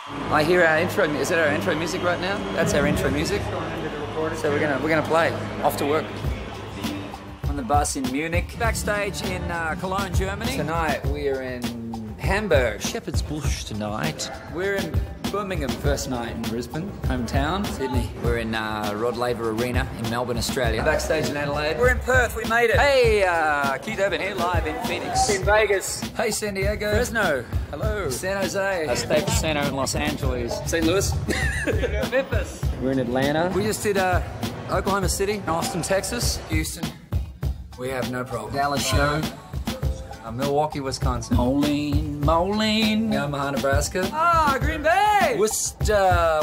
I hear our intro. Is that our intro music right now? That's our intro music. So we're gonna play. Off to work. On the bus in Munich. Backstage in Cologne, Germany. Tonight we are in Hamburg. Shepherd's Bush tonight. We're in Birmingham, first night in Brisbane, hometown. Sydney. We're in Rod Laver Arena in Melbourne, Australia. Backstage in Adelaide. We're in Perth, we made it. Hey, Keith Urban here, live in Phoenix. In Vegas. Hey, San Diego. Fresno. Hello. San Jose. State Center in Los Angeles. St. Louis. Memphis. We're in Atlanta. We just did Oklahoma City, Austin, Texas, Houston. We have no problem. Dallas show. Milwaukee, Wisconsin. Moline. Omaha, Nebraska. Green Bay. Worcester.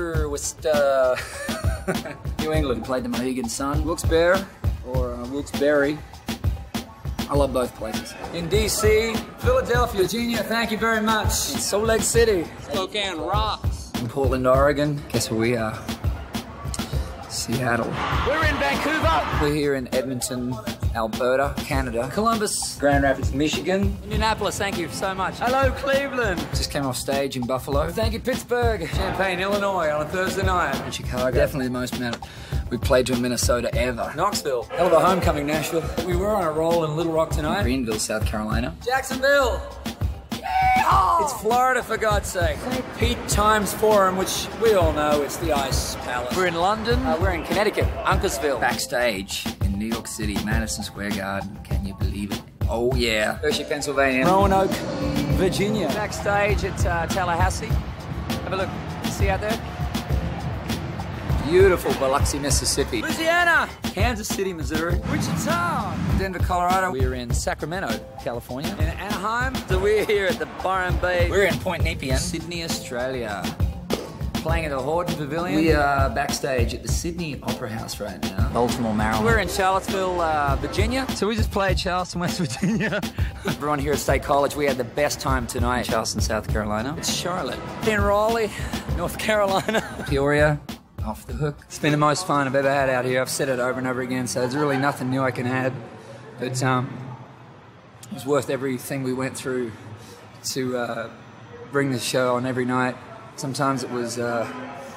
New England. Played the Mohegan Sun. Wilkes-Barre or Wilkes-Barre. I love both places. In D.C., Philadelphia, Virginia, thank you very much. In Salt Lake City. Spokane rocks. In Portland, Oregon. Guess where we are? Seattle. We're in Vancouver. We're here in Edmonton, Alberta, Canada. Columbus, Grand Rapids, Michigan. Indianapolis, thank you so much. Hello, Cleveland. Just came off stage in Buffalo. Thank you, Pittsburgh. Champaign, Illinois on a Thursday night. In Chicago. Definitely the most amount we played to in Minnesota ever. Knoxville. Hell of a homecoming, Nashville. We were on a roll in Little Rock tonight. Greenville, South Carolina. Jacksonville. It's Florida, for God's sake. Pete Times Forum, which we all know it's the Ice Palace. We're in London. We're in Connecticut, Uncasville. Backstage in New York City, Madison Square Garden. Can you believe it? Oh yeah. Hershey, Pennsylvania. Roanoke, Virginia. Backstage at Tallahassee. Have a look. See out there? Beautiful Biloxi, Mississippi. Louisiana. Kansas City, Missouri. Wichita. Denver, Colorado. We're in Sacramento, California. In Anaheim. So we're here at the Byron Bay. We're in Point Nepean. Sydney, Australia. Playing at the Horton Pavilion. We are backstage at the Sydney Opera House right now. Baltimore, Maryland. We're in Charlottesville, Virginia. So we just played Charleston, West Virginia. Everyone here at State College, we had the best time tonight in Charleston, South Carolina. It's Charlotte. In Raleigh, North Carolina. Peoria. Off the hook. It's been the most fun I've ever had out here. I've said it over and over again, so there's really nothing new I can add. But it was worth everything we went through to bring the show on every night. Sometimes it was a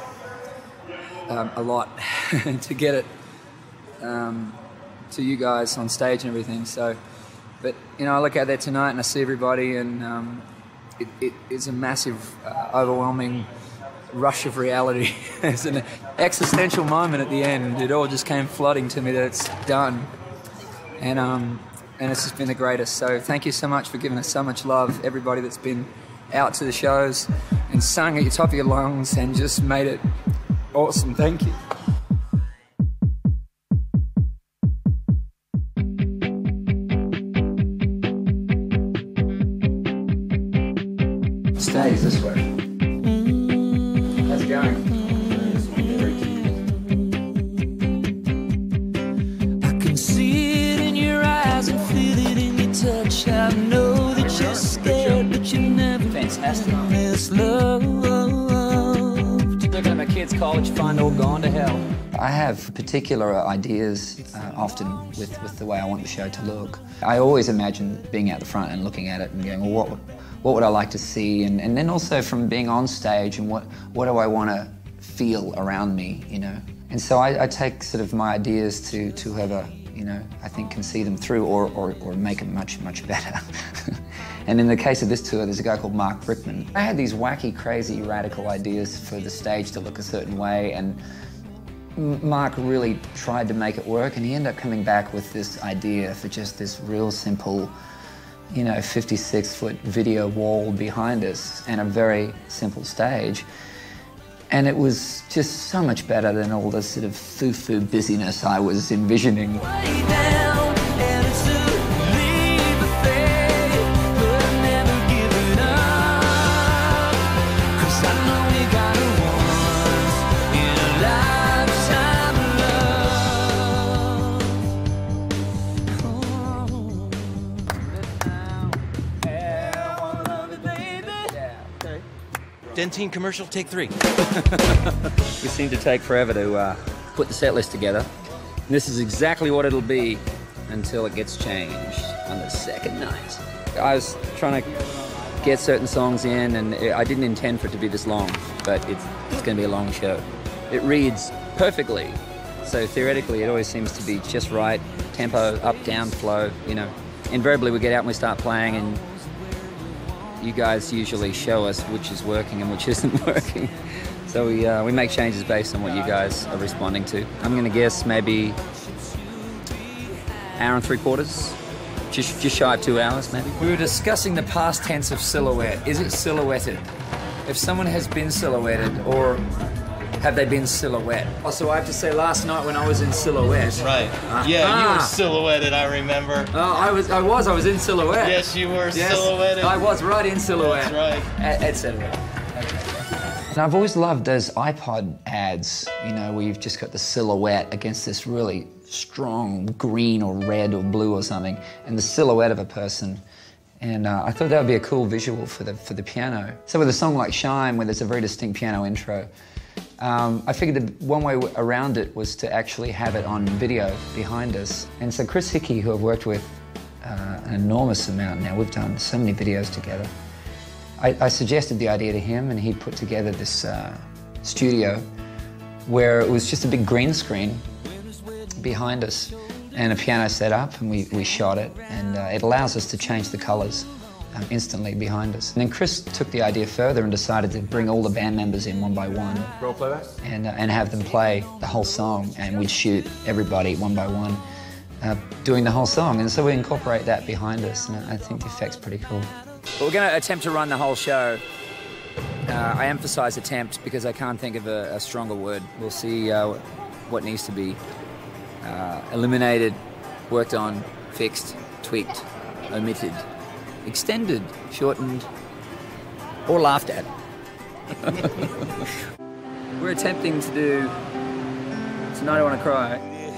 lot to get it to you guys on stage and everything. So, but you know, I look out there tonight and I see everybody, and it is a massive, overwhelming rush of reality. It's an existential moment at the end. It all just came flooding to me that it's done, and it's just been the greatest. So thank you so much for giving us so much love, everybody that's been out to the shows and sung at the top of your lungs and just made it awesome. Thank you. Stays this way. How's it going? I can see it in your eyes and feel it in your touch. I know that you're scared, but you've never fantastic. This love. Looking at my kids' college fund all gone to hell. I have particular ideas often with the way I want the show to look. I always imagine being out the front and looking at it and going, well, what would I like to see? And then also from being on stage and what do I want to feel around me, you know? And so I take sort of my ideas to whoever, you know, I think can see them through or make them much, much better. And in the case of this tour, there's a guy called Mark Brickman. I had these wacky, crazy, radical ideas for the stage to look a certain way, and Mark really tried to make it work, and he ended up coming back with this idea for just this real simple, you know, 56-foot video wall behind us and a very simple stage. And it was just so much better than all the sort of foo-foo busyness I was envisioning. Dentine commercial, take 3. We seem to take forever to put the set list together. And this is exactly what it'll be until it gets changed on the second night. I was trying to get certain songs in, and I didn't intend for it to be this long, but it's going to be a long show. It reads perfectly, so theoretically it always seems to be just right, tempo, up, down, flow, you know. Invariably we get out and we start playing, and you guys usually show us which is working and which isn't working. So we make changes based on what you guys are responding to. I'm going to guess maybe hour and 3/4. Just shy of 2 hours, maybe. We were discussing the past tense of silhouette. Is it silhouetted? If someone has been silhouetted, or have they been silhouette? Also, I have to say, last night when I was in silhouette. Right. Yeah, you were silhouetted, I remember. Oh, I was in silhouette. Yes, you were silhouetted. I was right in silhouette. That's right. Etc. And I've always loved those iPod ads, you know, where you've just got the silhouette against this really strong green or red or blue or something, and the silhouette of a person. And I thought that would be a cool visual for the piano. So with a song like Shine, where there's a very distinct piano intro, I figured that one way around it was to actually have it on video behind us. And so Chris Hickey, who I've worked with an enormous amount now, we've done so many videos together, I suggested the idea to him, and he put together this studio where it was just a big green screen behind us and a piano set up, and we shot it, and it allows us to change the colours instantly behind us. And then Chris took the idea further and decided to bring all the band members in one by one. Role play that? And have them play the whole song, and we'd shoot everybody one by one doing the whole song. And so we incorporate that behind us, and I think the effect's pretty cool. But we're going to attempt to run the whole show. I emphasise attempt because I can't think of a stronger word. We'll see what needs to be eliminated, worked on, fixed, tweaked, omitted, extended, shortened, or laughed at. We're attempting to do Tonight I Want to Cry.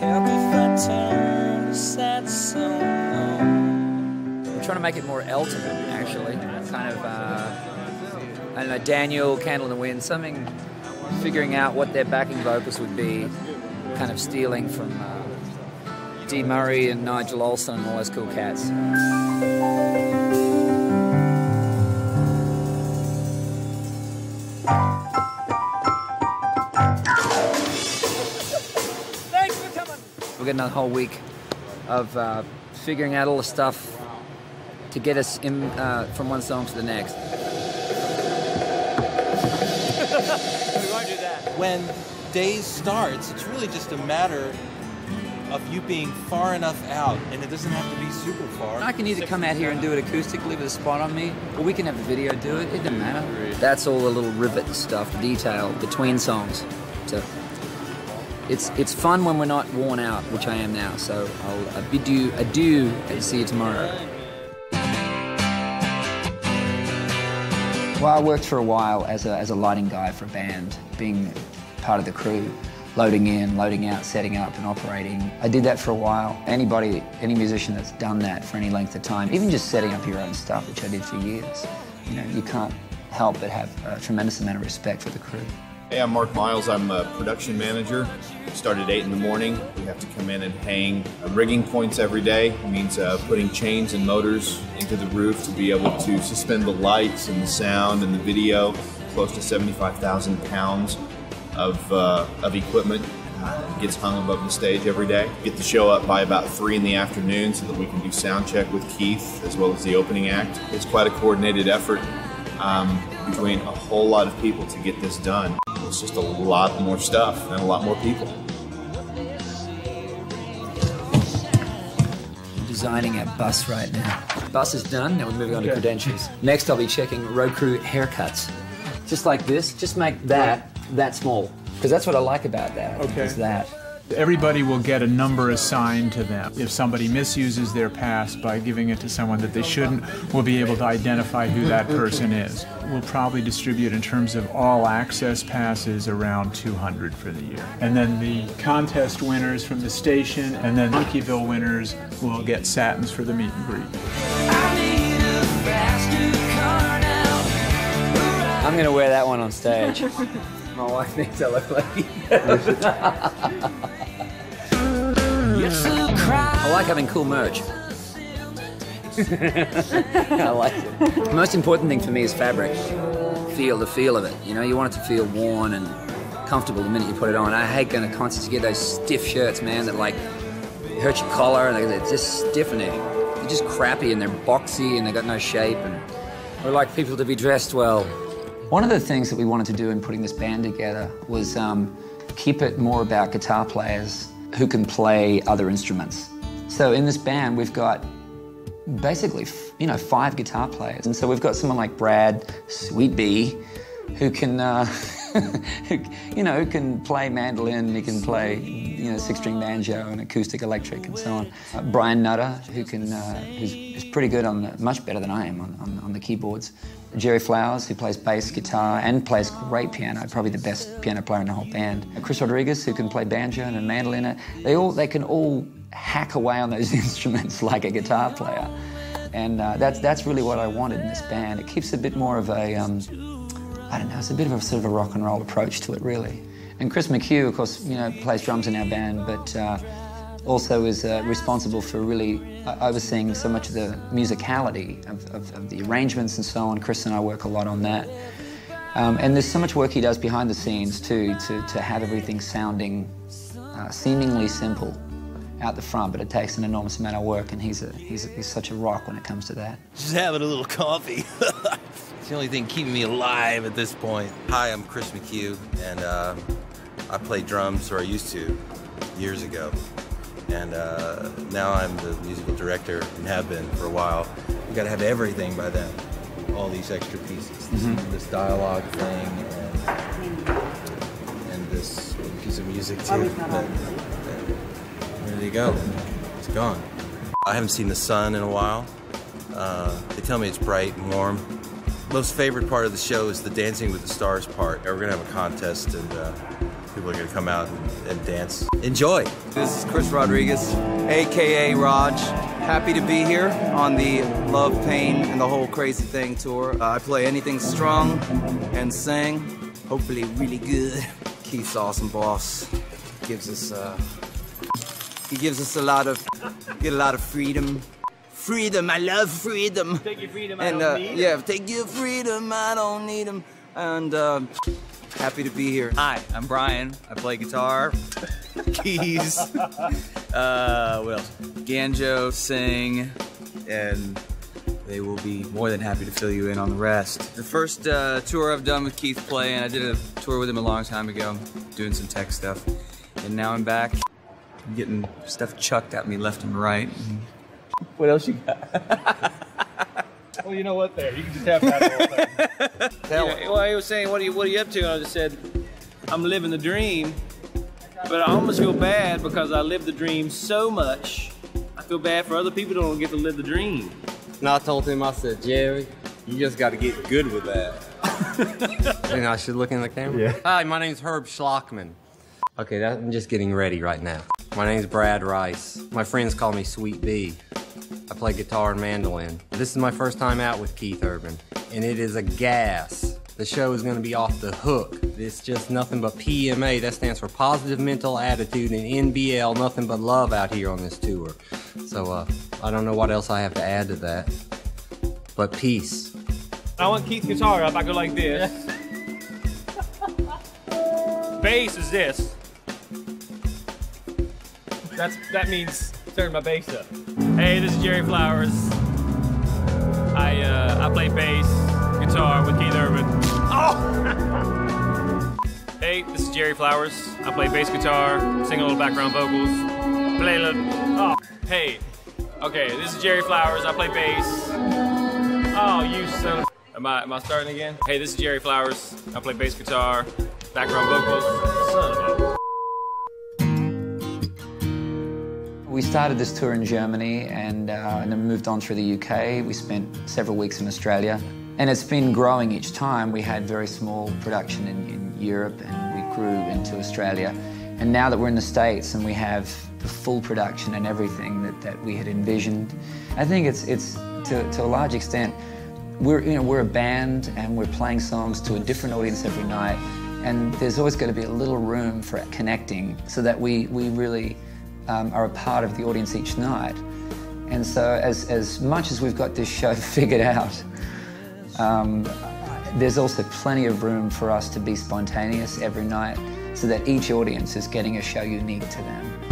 We're trying to make it more Elton, actually. Kind of, I don't know, Daniel, Candle in the Wind, something, figuring out what their backing vocals would be, kind of stealing from Dee Murray and Nigel Olsson and all those cool cats. Thanks for coming. We've got another whole week of figuring out all the stuff to get us in, from one song to the next. We won't do that. When Days starts, it's really just a matter of you being far enough out, and it doesn't have to be super far. I can either come out here and do it acoustically with a spot on me, or we can have the video do it. It doesn't matter. That's all the little rivet stuff, the detail between songs. So it's fun when we're not worn out, which I am now. So I'll bid you adieu and see you tomorrow. Well, I worked for a while as a lighting guy for a band, being part of the crew, loading in, loading out, setting up and operating. I did that for a while. Any musician that's done that for any length of time, even just setting up your own stuff, which I did for years, you know, you can't help but have a tremendous amount of respect for the crew. Hey, I'm Mark Miles. I'm a production manager. Start at 8 in the morning. We have to come in and hang rigging points every day. It means putting chains and motors into the roof to be able to suspend the lights and the sound and the video. Close to 75,000 pounds of equipment gets hung above the stage every day. Get the show up by about 3 in the afternoon so that we can do sound check with Keith as well as the opening act. It's quite a coordinated effort between a whole lot of people to get this done. It's just a lot more stuff and a lot more people. I'm designing a bus right now. Bus is done, now we're moving on to credentials. Next I'll be checking road crew haircuts. Just like this, just make that small. Because that's what I like about that, is that. Everybody will get a number assigned to them. If somebody misuses their pass by giving it to someone that they shouldn't, we'll be able to identify who that person is. We'll probably distribute, in terms of all access passes, around 200 for the year. And then the contest winners from the station, and then Monkeyville winners will get satins for the meet and greet. I'm going to wear that one on stage. My wife thinks I look like you. I like having cool merch. I like it. The most important thing for me is fabric. The feel of it. You know, you want it to feel worn and comfortable the minute you put it on. I hate going to concerts. You get those stiff shirts, man, that like hurt your collar and they're just stiff and they're just crappy and they're boxy and they got no shape. And we like people to be dressed well. One of the things that we wanted to do in putting this band together was keep it more about guitar players who can play other instruments. So in this band, we've got basically, 5 guitar players. And so we've got someone like Brad, Sweet B, who can, who can play mandolin, he can play, 6-string banjo and acoustic electric and so on. Brian Nutter, who's pretty good much better than I am on the keyboards. Jerry Flowers, who plays bass guitar and plays great piano, probably the best piano player in the whole band. Chris Rodriguez, who can play banjo and mandolin. They can all hack away on those instruments like a guitar player. And that's really what I wanted in this band. It keeps a bit more of a, it's a bit of a sort of a rock and roll approach to it, really. And Chris McHugh, of course, plays drums in our band, but also is responsible for really overseeing so much of the musicality of the arrangements and so on. Chris and I work a lot on that. And there's so much work he does behind the scenes, too, to have everything sounding seemingly simple out the front, but it takes an enormous amount of work, and he's such a rock when it comes to that. Just having a little coffee. It's the only thing keeping me alive at this point. Hi, I'm Chris McHugh, and I play drums, or I used to, years ago. And now I'm the musical director, and have been for a while. We've got to have everything by then, all these extra pieces. This dialogue thing, and this piece of music, too. There you go. It's gone. I haven't seen the sun in a while. They tell me it's bright and warm. Most favorite part of the show is the Dancing with the Stars part. We're gonna have a contest, and people are gonna come out and dance. Enjoy. This is Chris Rodriguez, AKA Raj. Happy to be here on the Love, Pain, and the Whole Crazy Thing tour. I play anything strong and sing, hopefully really good. Keith's awesome boss. Gives us He gives us a lot of freedom. Freedom, I love freedom. Take your freedom, I don't need 'em. Yeah, take your freedom, I don't need them. And happy to be here. Hi, I'm Brian. I play guitar, keys, what else? Banjo, sing, and they will be more than happy to fill you in on the rest. The first tour I've done with Keith playing, I did a tour with him a long time ago, doing some tech stuff, and now I'm back. I'm getting stuff chucked at me left and right. What else you got? Well, you know what there? You can just have that whole thing. Well, he was saying, what are you up to? And I just said, I'm living the dream, but I almost feel bad because I live the dream so much. I feel bad for other people who don't get to live the dream. And I told him, I said, Jerry, you just got to get good with that. And I should look in the camera? Yeah. Hi, my name's Herb Schlockman. Okay, I'm just getting ready right now. My name's Brad Rice. My friends call me Sweet B. I play guitar and mandolin. This is my first time out with Keith Urban, and it is a gas. The show is going to be off the hook. It's just nothing but PMA. That stands for Positive Mental Attitude, and NBL, nothing but love out here on this tour. So I don't know what else I have to add to that, but peace. I want Keith's guitar up. I go like this. Bass is this. That means turn my bass up. Hey, this is Jerry Flowers. I play bass, guitar with Keith Urban. Oh! Hey, this is Jerry Flowers. I play bass guitar, sing a little background vocals, play a little. Oh, hey. Okay, this is Jerry Flowers. I play bass. Oh, you son of. Am I starting again? Hey, this is Jerry Flowers. I play bass guitar, background vocals. Son of a. We started this tour in Germany and then moved on through the UK. We spent several weeks in Australia. And it's been growing each time. We had very small production in Europe and we grew into Australia. And now that we're in the States and we have the full production and everything that we had envisioned, I think it's to a large extent, we're a band and we're playing songs to a different audience every night. And there's always got to be a little room for connecting so that we really are a part of the audience each night. And so as much as we've got this show figured out, there's also plenty of room for us to be spontaneous every night so that each audience is getting a show unique to them.